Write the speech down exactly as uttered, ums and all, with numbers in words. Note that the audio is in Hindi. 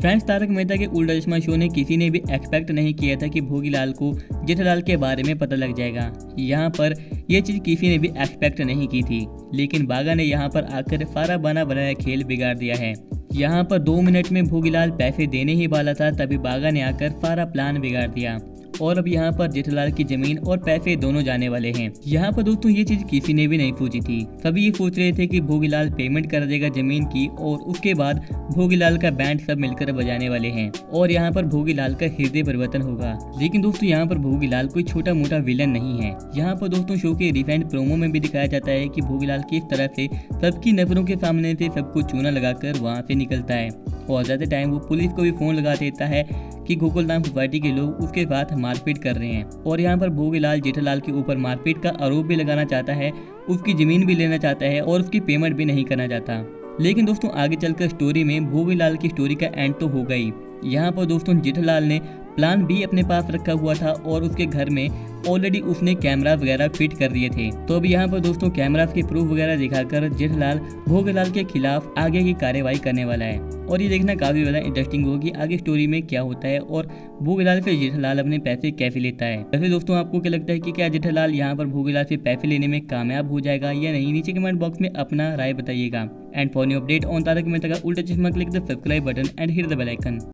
फ्रेंड्स, तारक मेहता के उल्टा चश्मा शो ने किसी ने भी एक्सपेक्ट नहीं किया था कि भोगीलाल को जेठालाल के बारे में पता लग जाएगा। यहाँ पर यह चीज किसी ने भी एक्सपेक्ट नहीं की थी, लेकिन बागा ने यहाँ पर आकर सारा बना बनाया खेल बिगाड़ दिया है। यहाँ पर दो मिनट में भोगीलाल पैसे देने ही वाला था, तभी बागा ने आकर सारा प्लान बिगाड़ दिया और अब यहाँ पर जेठालाल की जमीन और पैसे दोनों जाने वाले हैं। यहाँ पर दोस्तों ये चीज किसी ने भी नहीं सोची थी। सभी ये सोच रहे थे कि भोगीलाल पेमेंट कर देगा जमीन की और उसके बाद भोगीलाल का बैंड सब मिलकर बजाने वाले हैं और यहाँ पर भोगीलाल का हृदय परिवर्तन होगा। लेकिन दोस्तों यहाँ पर भोगीलाल कोई छोटा मोटा विलन नहीं है। यहाँ पर दोस्तों शो के रिसेंट प्रोमो में भी दिखाया जाता है कि भोगीलाल किस तरह से सबकी नजरों के सामने से सबको चूना लगाकर वहाँ से निकलता है और ज्यादा टाइम वो पुलिस को भी फोन लगा देता है कि गोकुलधाम सोसाइटी के लोग उसके साथ मारपीट कर रहे हैं और यहाँ पर भोगीलाल जेठालाल के ऊपर मारपीट का आरोप भी लगाना चाहता है, उसकी जमीन भी लेना चाहता है और उसकी पेमेंट भी नहीं करना चाहता। लेकिन दोस्तों आगे चलकर स्टोरी में भोगीलाल की स्टोरी का एंड तो हो गई। यहाँ पर दोस्तों जेठालाल ने प्लान भी अपने पास रखा हुआ था और उसके घर में ऑलरेडी उसने कैमरा वगैरह फिट कर दिए थे। तो अब यहाँ पर दोस्तों कैमरा के प्रूफ वगैरह दिखाकर जेठालाल भोगीलाल के खिलाफ आगे की कार्यवाही करने वाला है और ये देखना काफी ज्यादा इंटरेस्टिंग होगी आगे स्टोरी में क्या होता है और भोगीलाल से जेठालाल अपने पैसे कैसे लेता है। वैसे दोस्तों आपको क्या लगता है कि क्या जेठालाल यहाँ पर भोगीलाल से पैसे लेने में कामयाब हो जाएगा या नहीं? नीचे कमेंट बॉक्स में अपना राय बताइएगा। And for new update on Taarak Mehta Ka Ulta Chashma, click the subscribe button and hit the bell icon.